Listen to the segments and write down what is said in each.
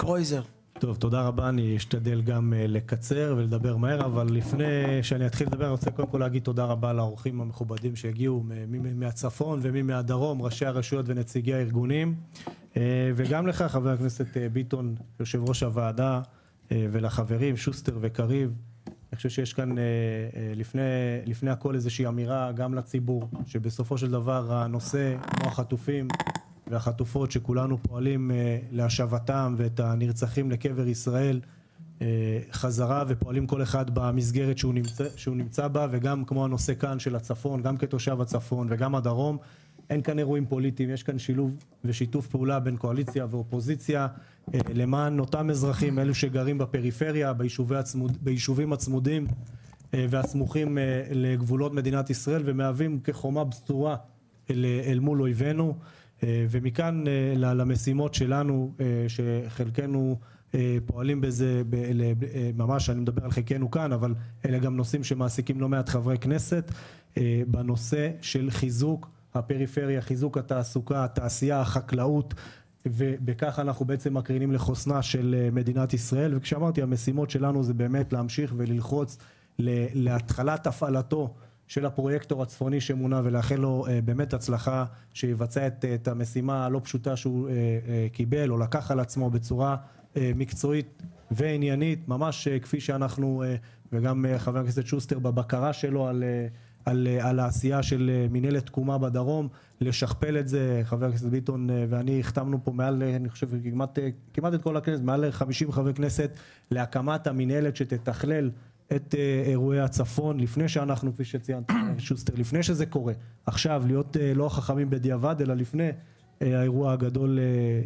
קרויזר. טוב, תודה רבה, אני אשתדל גם לקצר ולדבר מהר, אבל לפני שאני אתחיל לדבר, אני רוצה קודם כל להגיד תודה רבה לאורחים המכובדים שהגיעו מהצפון ומהדרום, ראשי הרשויות ונציגי הארגונים, וגם לך, חבר הכנסת ביטון, יושב ראש הוועדה, ולחברים, שוסטר וקריב. אני חושב שיש כאן לפני הכל איזושהי אמירה גם לציבור, שבסופו של דבר הנושא כמו החטופים והחטופות שכולנו פועלים להשבתם ואת הנרצחים לקבר ישראל חזרה, ופועלים כל אחד במסגרת שהוא נמצא בה, וגם כמו הנושא כאן של הצפון, גם כתושב הצפון וגם הדרום, אין כאן אירועים פוליטיים, יש כאן שילוב ושיתוף פעולה בין קואליציה ואופוזיציה למען אותם אזרחים, אלו שגרים בפריפריה, ביישובים הצמודים והסמוכים לגבולות מדינת ישראל, ומהווים כחומה בצורה אל מול אויבינו. ומכאן למשימות שלנו, שחלקנו פועלים בזה, ממש אני מדבר על חלקנו כאן, אבל אלה גם נושאים שמעסיקים לא מעט חברי כנסת, בנושא של חיזוק הפריפריה, חיזוק התעסוקה, התעשייה, החקלאות, ובכך אנחנו בעצם מקרינים לחוסנה של מדינת ישראל. וכשאמרתי, המשימות שלנו זה באמת להמשיך וללחוץ להתחלת הפעלתו של הפרויקטור הצפוני שמונה, ולאחל לו באמת הצלחה שיבצע את המשימה הלא פשוטה שהוא קיבל או לקח על עצמו בצורה מקצועית ועניינית, ממש כפי שאנחנו, וגם חבר הכנסת שוסטר בבקרה שלו על העשייה של מנהלת תקומה בדרום, לשכפל את זה. חבר הכנסת ביטון ואני החתמנו פה מעל, אני חושב, כמעט את כל הכנסת, מעל 50 חברי כנסת, להקמת המנהלת שתתכלל את אירועי הצפון, לפני שאנחנו, כפי שציינת שוסטר, לפני שזה קורה, עכשיו להיות לא חכמים בדיעבד, אלא לפני האירוע הגדול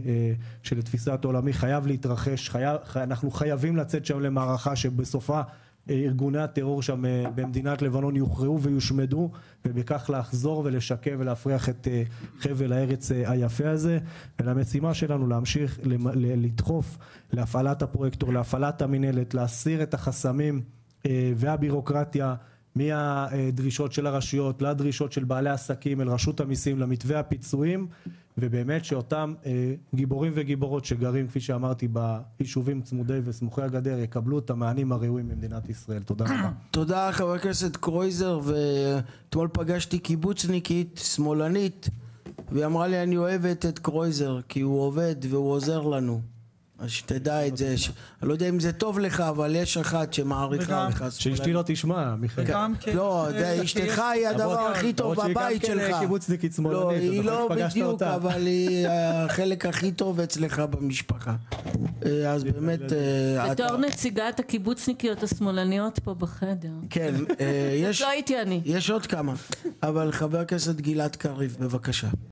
של תפיסת עולמי חייב להתרחש, אנחנו חייבים לצאת שם למערכה שבסופה ארגוני הטרור שם במדינת לבנון יוכרעו ויושמדו, ובכך לחזור ולשקם ולהפריח את חבל הארץ היפה הזה. ולמשימה שלנו להמשיך לדחוף להפעלת הפרויקטור, להפעלת המנהלת, להסיר את החסמים והבירוקרטיה מהדרישות של הרשויות לדרישות של בעלי עסקים אל רשות המיסים, למתווה הפיצויים, ובאמת שאותם גיבורים וגיבורות שגרים, כפי שאמרתי, ביישובים צמודי וסמוכי הגדר, יקבלו את המענים הראויים במדינת ישראל. תודה רבה. תודה חבר הכנסת קרויזר. ואתמול פגשתי קיבוצניקית שמאלנית, והיא אמרה לי, אני אוהבת את קרויזר כי הוא עובד והוא עוזר לנו. אז שתדע את זה, אני לא יודע אם זה טוב לך, אבל יש אחת שמעריכה לך. שאשתי לא תשמע, מיכאל. לא, אשתך היא הדבר הכי טוב בבית שלך. שהיא גם קיבוצניקית שמאלנית. לא, היא לא בדיוק, אבל היא החלק הכי טוב אצלך במשפחה. אז באמת... בתור נציגת הקיבוצניקיות השמאלניות פה בחדר. כן, לא הייתי אני. יש עוד כמה, אבל חבר הכנסת גלעד קריב, בבקשה.